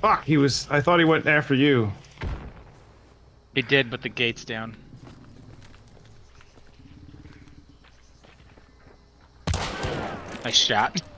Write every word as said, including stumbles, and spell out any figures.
Fuck, he was... I thought he went after you. He did, but the gate's down. Nice shot.